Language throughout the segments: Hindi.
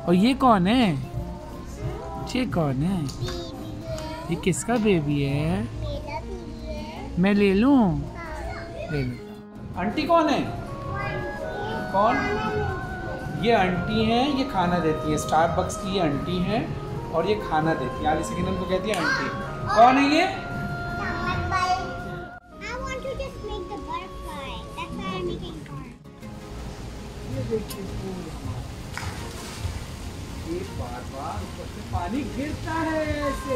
और ये कौन है? ये कौन है? ये किसका बेबी है? मैं ले लूं? ले लो। आंटी कौन है? कौन? ये आंटी है, ये खाना देती है। स्टारबक्स की ये आंटी है और ये खाना देती है। आली सकीना को कहती है आंटी। कौन है ये? ये बार-बार ऊपर से पानी गिरता है ऐसे।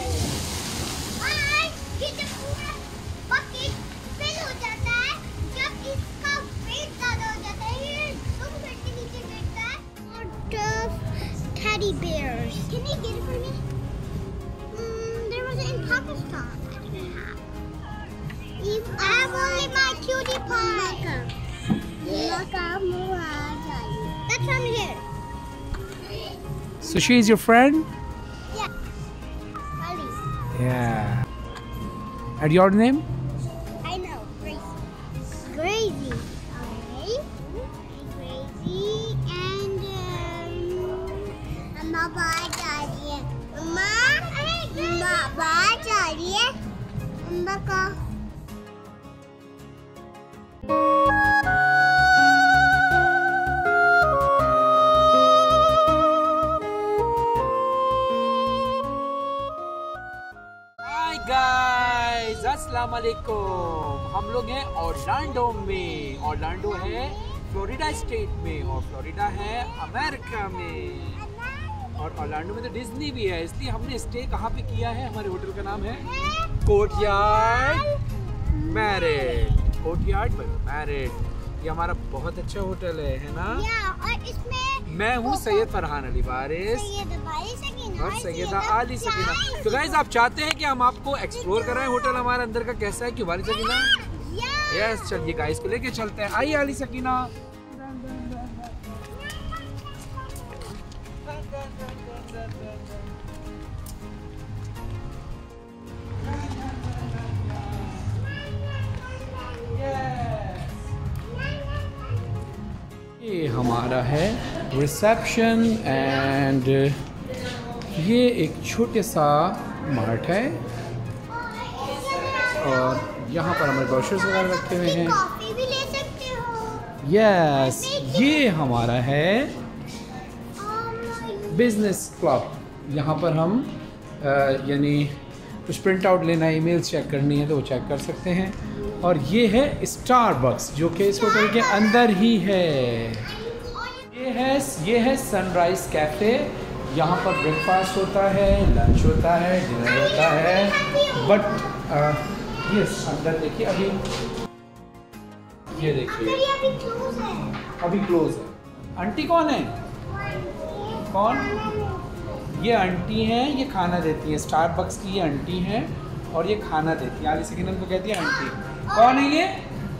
ये जब पूरा बकेट फिल हो जाता है, जब इसका वेट ज़्यादा हो जाता है, ये 2 मिनट के नीचे गिरता है। और teddy bears. Can you get it for me? There was in Pakistan. I have only my cutie pie. That's from here. So she is your friend? Yeah. Ali. Yeah. And your name? I know. Gracie. Gracie. Okay. Gracie and Mama Daddy. Mama Daddy. Mama. Guys अस्सलाम वालेकुम। हम लोग हैं ऑरलैंडो में। ऑरलैंडो है फ्लोरिडा स्टेट में और फ्लोरिडा है अमेरिका में। और ऑरलैंडो में तो डिज्नी भी है, इसलिए हमने स्टे कहाँ पे किया है? हमारे होटल का नाम है कोर्टयार्ड मैरिट। कोर्टयार्ड मैरिट, ये हमारा बहुत अच्छा होटल है ना? और इसमें मैं हूँ सैयद फरहान अली वारिस और सैयदा आली सकीना। तो गाइस आप चाहते हैं कि हम आपको एक्सप्लोर कराएं होटल हमारे अंदर का कैसा है, क्यों वाली सकीना? यस, चलिए गाइस को लेके चलते हैं। आइए आली सकीना। ये हमारा है रिसेप्शन एंड ये एक छोटे सा मार्ट है और यहाँ पर हमारे ब्रोशर्स वगैरह रखे हुए हैं। कॉफी भी ले सकते हो। यस, ये हमारा है बिजनेस क्लब। यहाँ पर हम यानी कुछ प्रिंट आउट लेना है, ईमेल्स चेक करनी है तो वो चेक कर सकते हैं। और ये है स्टारबक्स जो कि इस होटल के अंदर ही है। ये है सनराइज कैफ़े। यहाँ पर ब्रेकफास्ट होता है, लंच होता है, डिनर होता है। बट यस, अंदर देखिए अभी, ये देखिए अभी क्लोज है। आंटी कौन है? कौन? ये आंटी हैं, ये खाना देती हैं। स्टारबक्स की ये आंटी हैं और ये खाना देती है। आली सकीना को कहती है आंटी। कौन है ये?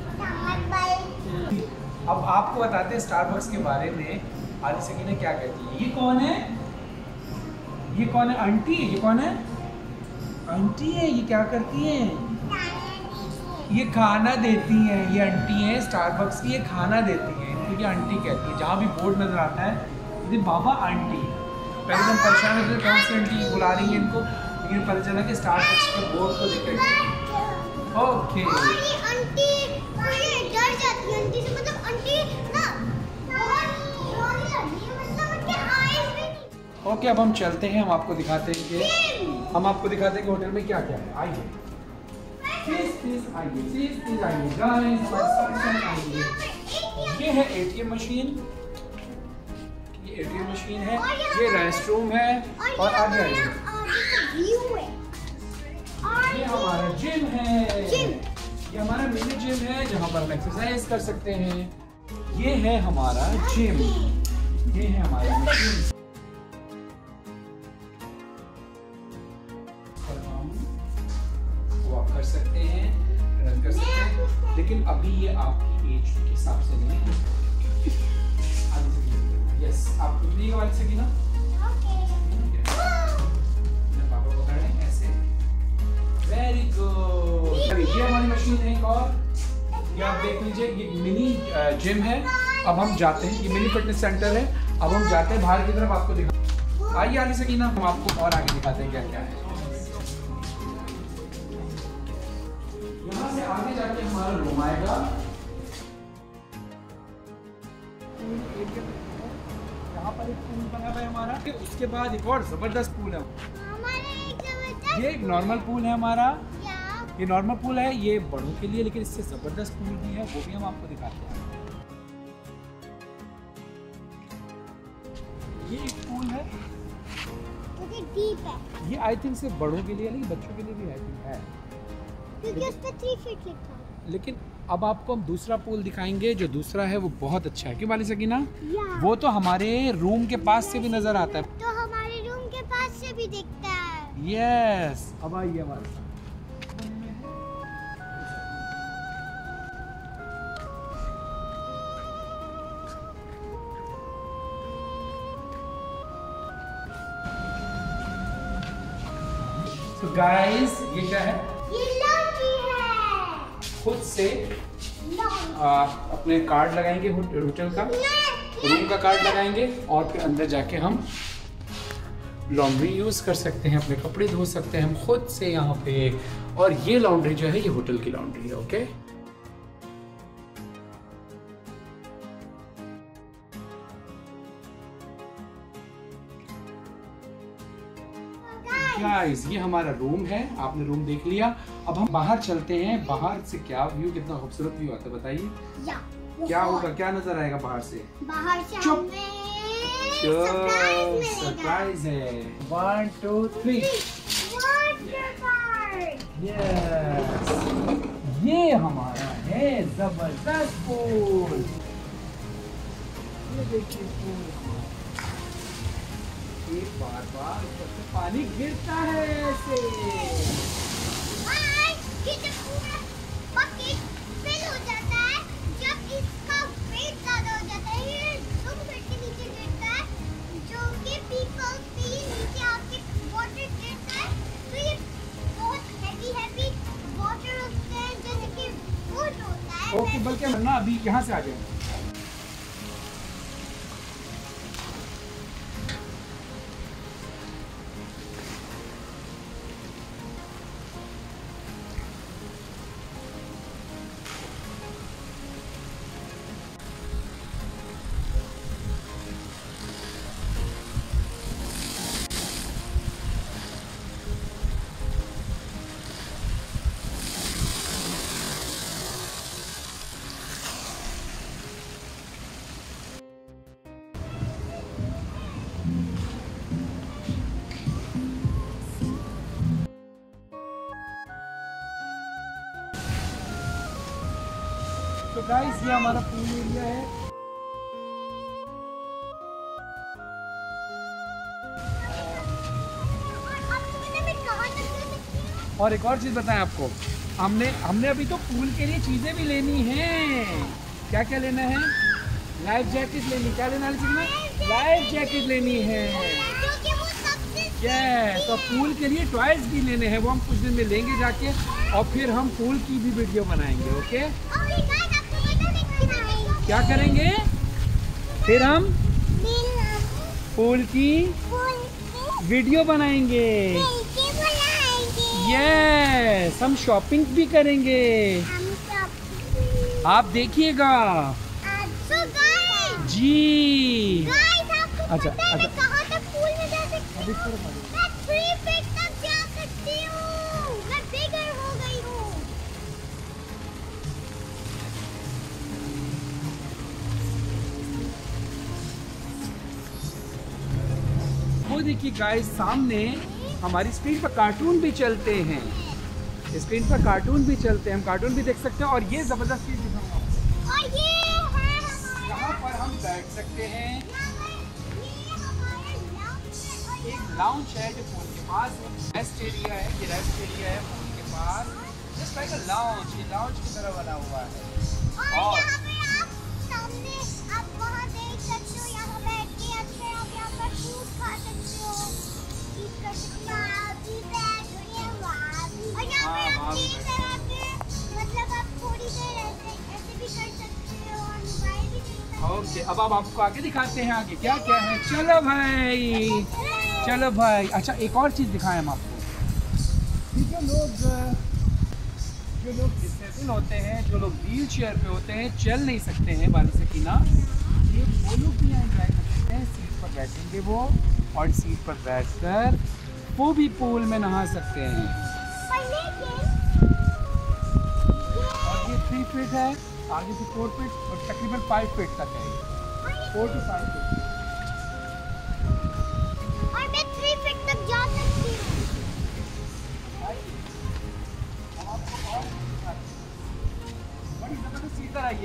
अब आपको बताते हैं स्टारबक्स के बारे में। आली सकीना क्या कहती है? ये कौन है? ये कौन है? आंटी है। ये कौन है? आंटी है। ये क्या करती हैं? ये खाना देती हैं। ये आंटी है स्टारबक्स की, ये खाना देती हैं। इनको ये आंटी कहती है। जहाँ भी बोर्ड नजर आता है ये बाबा आंटी। पहले तो हम परेशान होते थे, कॉन्स्टेंटली बुला रही है इनको, लेकिन पता चला कि स्टारबक्स के बोर्ड को दिक्कत। ओके, आंटी डर जाती है आंटी से, मतलब आंटी ना बहुत रोने लगी है, मतलब उनके आईज भी नहीं। ओके, अब हम चलते हैं। हम आपको दिखाते हैं कि होटल में क्या क्या है। आइए प्लीज आइए गाइस, आइए। ये है एटीएम मशीन। ये एटीएम मशीन है, ये रेस्टरूम है और आगे आइए। ये हमारा जिम है। ये हमारा मिनी जिम है जहाँ पर हम एक्सरसाइज कर सकते हैं। ये है हमारा जिम। ये है हमारा जिम। हम वॉक कर सकते हैं, रन कर सकते हैं, लेकिन अभी ये आपकी एज के हिसाब से नहीं है। यस, आप कितनी वाली सकीना? पापा बता रहे हैं ऐसे। Very good. ये हमारी मशीन है एक और, ये आप देख लीजिए। ये मिनी जिम है। अब हम जाते हैं, ये मिनी फिटनेस सेंटर है अब हम जाते हैं बाहर की तरफ, आपको दिखा। आइए आली सकीना, हम आपको और आगे दिखाते हैं क्या क्या है। यहाँ से आगे जाके हमारा रूम आएगा। यहाँ पर एक पूल बना हुआ है हमारा, उसके बाद एक और जबरदस्त पूल है। ये एक नॉर्मल पूल है हमारा, ये नॉर्मल पूल है, ये बड़ों के लिए, लेकिन इससे जबरदस्त पूल भी है, वो भी हम आपको दिखाते हैं। ये एक पूल है, डीप है। ये आई थिंक सिर्फ बड़ों के लिए, लेकिन बच्चों के लिए भी आई थिंक है, क्योंकि उस पे 3 फीट लिखा है। लेकिन अब आपको हम दूसरा पूल दिखाएंगे। जो दूसरा है वो बहुत अच्छा है, क्यों वाली सकीना? वो तो हमारे रूम के पास से भी नजर आता है, तो हमारे रूम के पास से भी दिखता है। यस। अब आइए हमारे साथ। तो गाइस ये क्या है? ये लॉन्ड्री है। खुद से अपने कार्ड लगाएंगे, होटल का रूम का कार्ड लगाएंगे, और फिर अंदर जाके हम लॉन्ड्री यूज़ कर सकते हैं, अपने कपड़े धो सकते हैं हम खुद से यहाँ पे। और ये लॉन्ड्री जो है ये होटल की लॉन्ड्री है। ओके, गाइस ये हमारा रूम है, आपने रूम देख लिया। अब हम बाहर चलते हैं। बाहर से क्या व्यू, कितना खूबसूरत व्यू आता है बताइए। क्या होगा, क्या नजर आएगा बाहर से? बाहर से चुप। हमें सरप्राइज है। 1 2 3। यस, ये हमारा है जबरदस्त पूल। ये देखिए पूल हमारा, एक बार बार ऊपर से पानी गिरता है ऐसे। ये पूरा बकेट फिल हो जाता है जब इसका वेट ज्यादा हो जाता है। ये 2 फीट के नीचे गिरता है, जो कि पीपल भी नीचे आके वाटर गिरता है, तो ये बहुत हैवी वाटर होता है, जैसे कि वुड होता है। ओके, बल्कि हम ना अभी यहाँ से आ जाएंगे। तो गाइस ये हमारा पूल एरिया है। और एक और चीज बताएं आपको, हमने अभी तो पूल के लिए चीजें भी लेनी हैं। क्या क्या लेना है? लाइफ जैकेट लेनी। क्या लेना है? लाइफ जैकेट लेनी है। यस, तो पूल के लिए टॉयज भी लेने हैं, वो हम कुछ दिन में लेंगे जाके, और फिर हम पूल की भी वीडियो बनाएंगे। ओके, क्या करेंगे फिर? हम पूल की वीडियो बनाएंगे। यस, हम शॉपिंग भी करेंगे, आप देखिएगा जी। अच्छा अच्छा, अभी वो देखिए गाइस, सामने हमारी स्क्रीन पर कार्टून भी चलते हैं, स्क्रीन पर कार्टून भी चलते हैं, हम कार्टून भी देख सकते हैं। और ये जबरदस्त चीज दिखाऊंगा, और ये है हमारा, यहाँ पर हम बैठ सकते हैं। एक लाउंज है जो पूल के पास है, रेस्ट एरिया है, ये रेस्ट एरिया है पूल के पास, जस्ट लाइक अ लाउंज, ये लाउंज की तरह बना हुआ है। और यहाँ पे आप सामने आप वहाँ देख सकते हो, यहाँ बैठ के अच्छे आप यहाँ पर फूड खा सकते हो, ईट कर सकते हो, और यहाँ पे आप चेंज करा के मतलब आप थोड़ी देर ऐसे भी कर सकते हो और मोबाइल भी देख सकते हो। ओके, अब अब आपको आगे दिखाते हैं आगे क्या क्या है। चलो भाई, चलो भाई। अच्छा एक और चीज़ दिखाएं हम आपको। जो लोग डिसेबल होते हैं, जो लोग व्हील चेयर पे होते हैं, चल नहीं सकते हैं वाली सकीना, ये वो लोग भी यहाँ एंजॉय कर सकते हैं। सीट पर बैठेंगे वो और सीट पर बैठकर वो भी पूल में नहा सकते हैं। और ये 3 फीट है, आगे से 4 फीट और तकरीबन 5 फीट तक है। 4 to 5 फीट। और मैं 3 फीट तक जा सकती हूँ। बड़ी जबरदस्त सीटर है ये।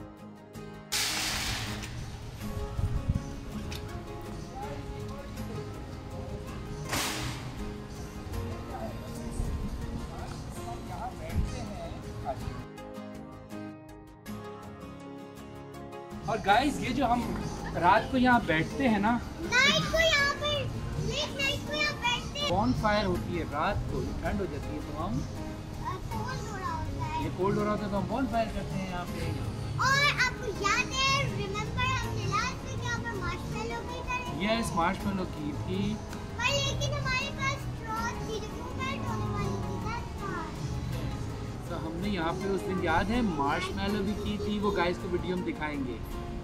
और गाइस ये जो हम रात को यहाँ बैठते हैं ना, नाइट को यहाँ पे लेट नाइट को यहाँ बैठते हैं। बॉन फायर होती है रात को, ठंड हो जाती है तो हम कोल्ड हो रहा होता है। ये कोल्ड हो रहा होता है तो हम बॉन फायर करते हैं यहाँ पे। और आपको याद है, रिमेम्बर हमने लास्ट वीक यहाँ पे मार्शमेलो भी करे। यस, मार्शमेलो की थी। पर लेकिन हमारे पास स्ट्रॉ थी जो कि मेल्ट होने वाली थी। That's why। तो हमने यहाँ पे उस दिन याद है मार्शमेलो भी की थी, वो गाइस को वीडियो में दिखाएंगे।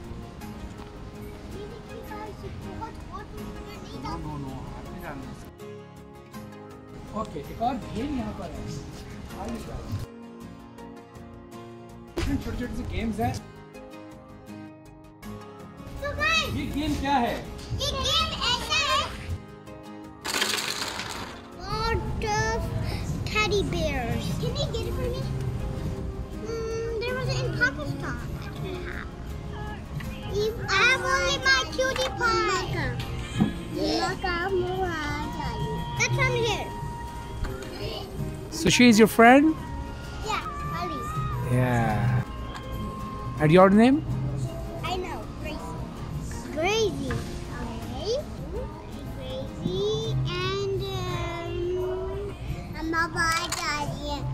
नो हाथ में डालना है। ओके, एक और गेम यहाँ पर है। छोटे छोटे से गेम्स हैं। So guys, ये गेम क्या है? ये गेम ऐसा है। Lot of teddy bears. Can you get it for me? There was in Pakistan. I have only my cutie pie. That's from here. So she is your friend? Yeah, Ali. Yeah. And your name? I know, Gracie. Gracie. Okay. Gracie and Mama जा रही है.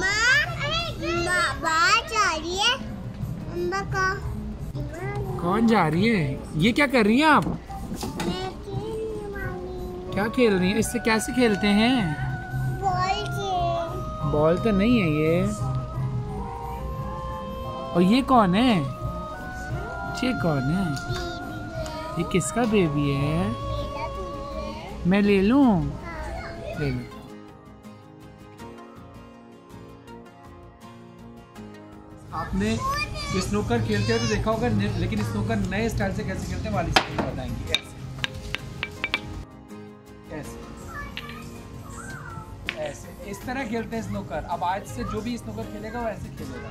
Mama जा रही है. Mama का. कौन जा रही है? ये क्या कर रही हैं आप? मैं खेलने वाली. क्या खेल रही हैं? इससे कैसे खेलते हैं? बॉल से. बॉल तो नहीं है ये। और ये कौन है? ये कौन है? ये किसका बेबी है? मेरा भी है. मैं ले लूं? हाँ. ले लूं। आपने स्नूकर खेलते हो तो देखा होगा, लेकिन स्नूकर नए स्टाइल से कैसे खेलते हैं वाली से बताएंगे। ऐसे ऐसे इस तरह खेलते हैं स्नूकर। अब आज से जो भी स्नूकर खेलेगा वो ऐसे खेलेगा।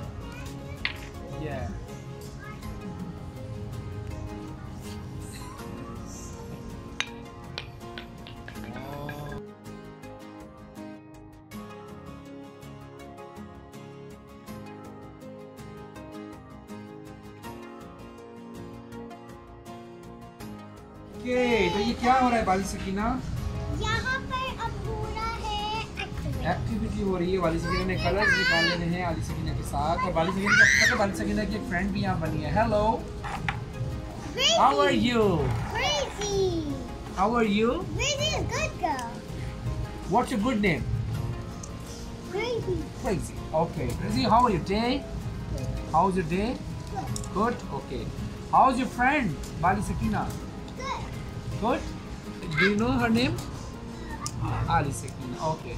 तो ये क्या हो रहा है वाली सकीना? यहाँ पर अब पूरा है एक्टिविटी हो रही है। वाली सकीना ने कलर्स निकाल लेने हैं वाली सकीना के साथ। और वाली सकीना का पता है, वाली सकीना की एक फ्रेंड भी यहाँ बनी है। Hello, how are you? Gracie. How are you? Gracie is good girl. What's your good name? Gracie. Crazy. Okay. Crazy, how are your day? How's your day? Good. Okay. How's your friend? Bali Sakina. Good. Good. Do you know her name? Ali Sakina. Okay.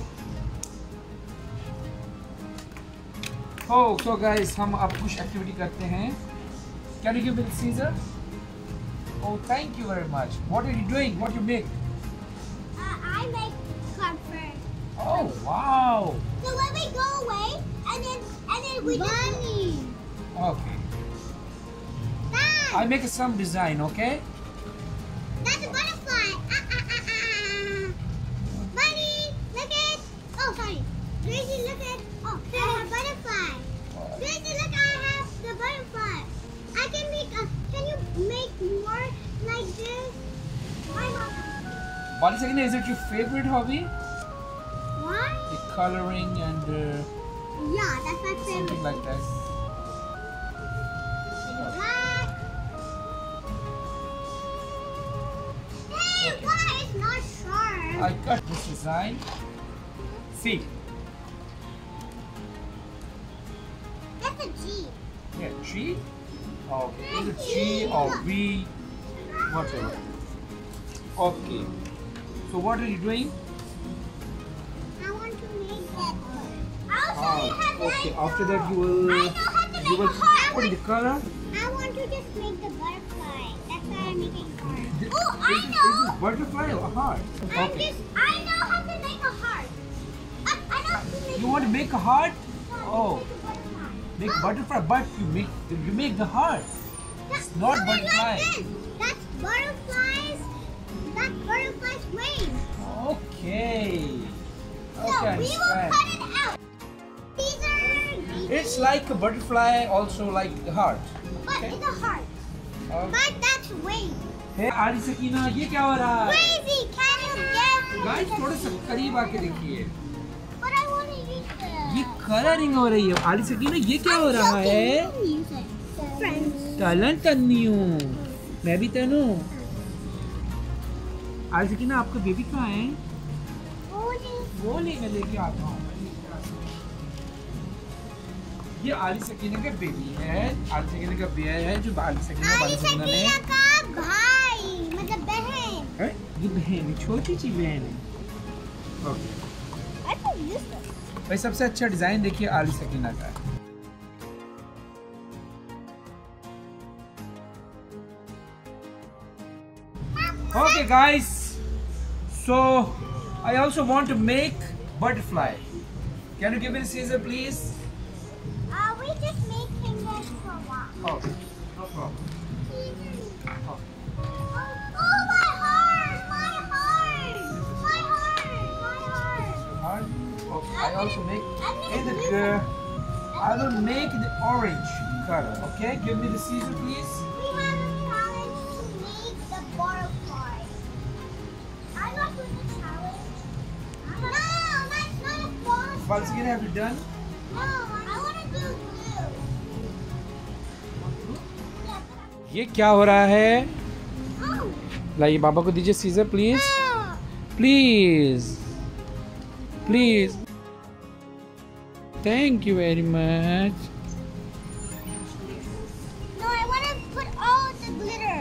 Oh, so guys, हम अब कुछ एक्टिविटी करते हैं. Can you give me the scissor? Oh, thank you very much. What are you doing? What you make? I make comfort. Oh, wow. So when we go away, and then we Mommy. Okay. Dad. I make some design, okay? That's a butterfly. Buddy, look at. Oh, sorry. Gracie, look at. Oh, I have a butterfly. Gracie, look, I have the butterfly. I can make a. Can you make more like this? My mom. Bali Sakina, is it your favorite hobby? What? The coloring and Yeah, that's my favorite. something like that. Black. guys, not sharp. I cut this design. See. That's a G. Yeah, G. Okay. Is it G or V? Whatever. Okay. So what are you doing? I want to make that one. I'll show you how to Okay. make After that, you I will know how to make a heart. put the color. I want to just make the butterfly. That's why I'm making heart. This- Oh, Is I this know. butterfly or a heart? Okay. I know how to make a heart. I know how to make You want to make a heart? Oh, a butterfly. make butterfly, but you make the heart. It's not butterfly. Like this. That's butterflies. That's butterfly's wings. Okay. So Okay, we will understand. cut it out. These are. It's like a butterfly, also like the heart. But Okay. it's a heart. Okay. But that's wings. Hey, आरी सकीना, ये क्या हो रहा है? Crazy. Can you guess? Guys थोड़ा सा करीब आके देखिए. But I want to use the. ये कलरिंग हो रही है. आरी सकीना, ये क्या हो रहा है? Friends. टैलेंट करनी हूँ. मैं भी तनु. आरी सकीना, आपका बेबी कहाँ है? वो ले मैं लेके आता हूँ. ये आली सकीना का बेबी है. आली सकीना का बेबी है जो आली सकीना ने. का भाई मतलब बहन. है? ये बहन है, छोटी सी बहन है. Okay. I can use this. भाई सबसे अच्छा डिजाइन देखिए आली सकीना का. Okay guys, so I also want to make butterfly. Can you give me the scissor please? We just make fingers for a while. Okay, no problem. Oh, my heart! My heart! My heart! My heart! Hard? Okay, I also make I'm in the I will make the orange color. Okay, give me the scissor please. We have a challenge to make the butterfly. I'm not doing the challenge. No, that's not a butterfly. Once again, have you done? No, I want to do blue. ये क्या हो रहा है? Oh. लाइए बाबा को दीजिए scissor please. No. Please. Please. Thank you very much. No, I want to put all the glitter.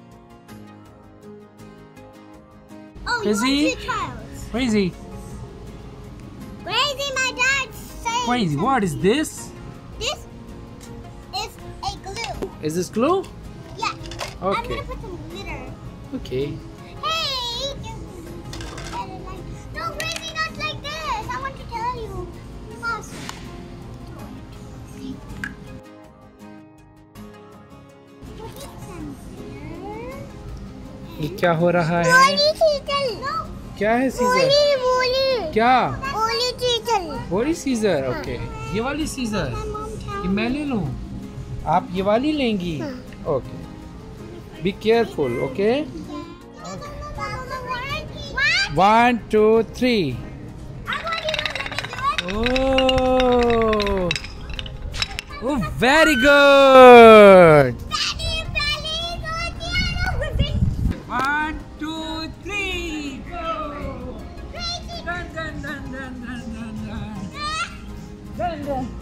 Oh, Crazy? you want two tiles. Crazy. Crazy, my dad's saying. Crazy. What is this? This is a glue. Is this glue? Yeah. I'm Okay. gonna put some glitter. Okay. Hey! No, Crazy, not like this. I want to tell you. Awesome. ये क्या हो रहा है? क्या है सीजर? क्या? वही सीजर. ओके. ये वाली सीजर. ये मैं ले लूं? आप ये वाली लेंगी? Okay. Be careful. Okay. 1 2 3. Oh. Oh, very good. 1 2 3 go. Dun dun dun dun dun dun dun. Dun dun.